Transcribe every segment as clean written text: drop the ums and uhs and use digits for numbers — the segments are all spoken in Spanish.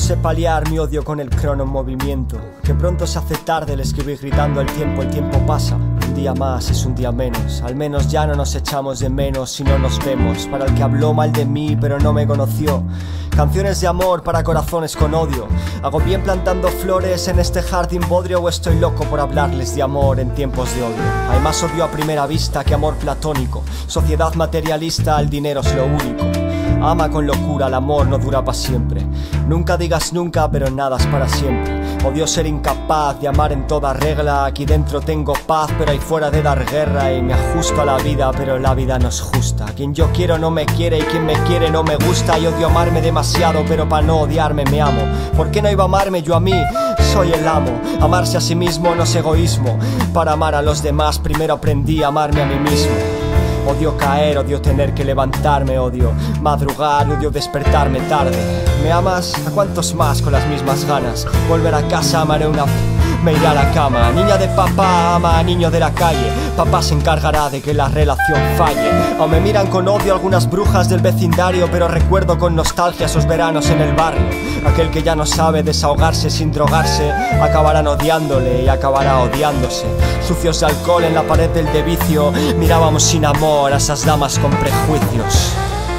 sé paliar mi odio con el crono en movimiento. Que pronto se hace tarde, le escribí gritando el tiempo pasa. Un día más es un día menos, al menos ya no nos echamos de menos si no nos vemos. Para el que habló mal de mí pero no me conoció, canciones de amor para corazones con odio. ¿Hago bien plantando flores en este jardín bodrio o estoy loco por hablarles de amor en tiempos de odio? Hay más odio a primera vista que amor platónico. Sociedad materialista, el dinero es lo único. Ama con locura, el amor no dura para siempre. Nunca digas nunca, pero nada es para siempre. Odio ser incapaz de amar en toda regla. Aquí dentro tengo paz, pero ahí fuera de dar guerra. Y me ajusto a la vida, pero la vida no es justa. Quien yo quiero no me quiere y quien me quiere no me gusta. Y odio amarme demasiado, pero para no odiarme me amo. ¿Por qué no iba a amarme yo a mí? Soy el amo. Amarse a sí mismo no es egoísmo. Para amar a los demás primero aprendí a amarme a mí mismo. Odio caer, odio tener que levantarme, odio madrugar, odio despertarme tarde. ¿Me amas? ¿A cuántos más con las mismas ganas? Volver a casa, amaré una... me iré a la cama. Niña de papá ama a niño de la calle. Papá se encargará de que la relación falle. Aún me miran con odio algunas brujas del vecindario, pero recuerdo con nostalgia esos veranos en el barrio. Aquel que ya no sabe desahogarse sin drogarse, acabarán odiándole y acabará odiándose. Sucios de alcohol en la pared del de vicio, mirábamos sin amor a esas damas con prejuicios.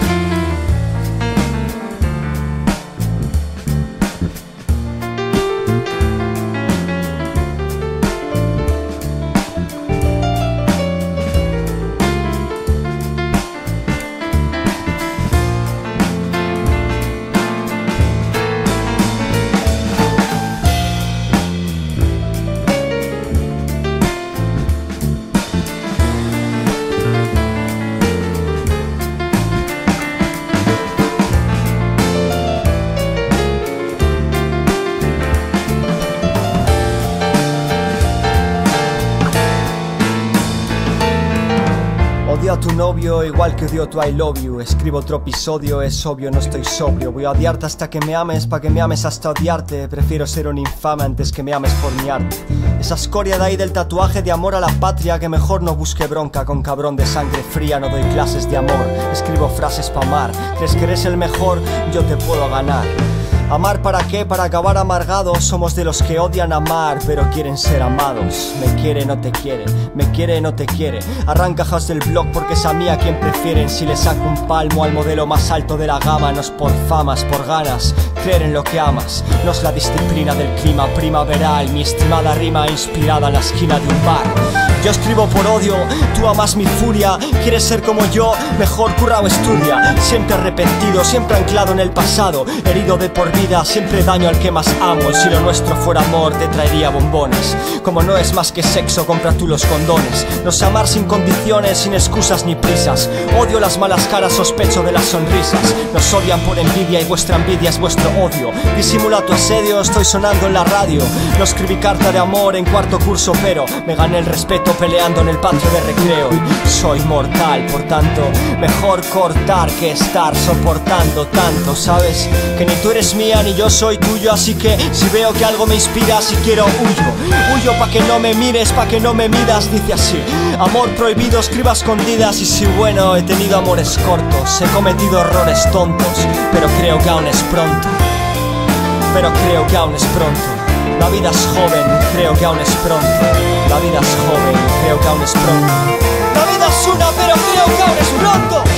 Odio a tu novio igual que odio tu I love you. Escribo otro episodio, es obvio, no estoy sobrio. Voy a odiarte hasta que me ames, pa' que me ames hasta odiarte. Prefiero ser un infame antes que me ames por mi arte. Esa escoria de ahí del tatuaje de amor a la patria, que mejor no busque bronca con cabrón de sangre fría. No doy clases de amor, escribo frases pa' amar. ¿Crees que eres el mejor? Yo te puedo ganar. ¿Amar para qué? Para acabar amargados. Somos de los que odian amar, pero quieren ser amados. Me quiere, no te quiere, me quiere, no te quiere. Arranca house del blog porque es a mí a quien prefieren. Si le saco un palmo al modelo más alto de la gama, no es por fama, es por ganas. Creer en lo que amas, no es la disciplina del clima primaveral. Mi estimada rima inspirada en la esquina de un bar. Yo escribo por odio, tú amas mi furia. ¿Quieres ser como yo? Mejor curra o estudia. Siempre arrepentido, siempre anclado en el pasado. Herido de por vida, siempre daño al que más amo. Si lo nuestro fuera amor, te traería bombones. Como no es más que sexo, compra tú los condones. No sé amar sin condiciones, sin excusas ni prisas. Odio las malas caras, sospecho de las sonrisas. Nos odian por envidia y vuestra envidia es vuestro odio. Disimula tu asedio, estoy sonando en la radio. No escribí carta de amor en cuarto curso, pero me gané el respeto peleando en el patio de recreo. Y soy mortal, por tanto, mejor cortar que estar soportando tanto. ¿Sabes? Que ni tú eres mía ni yo soy tuyo, así que si veo que algo me inspira, si quiero huyo. Huyo pa' que no me mires, pa' que no me midas, dice así. Amor prohibido, escriba escondidas. Y si bueno, he tenido amores cortos, he cometido errores tontos, pero creo que aún es pronto. Pero creo que aún es pronto. La vida es joven, creo que aún es pronto. La vida es joven, creo que aún es pronto. La vida es una, pero creo que aún es pronto.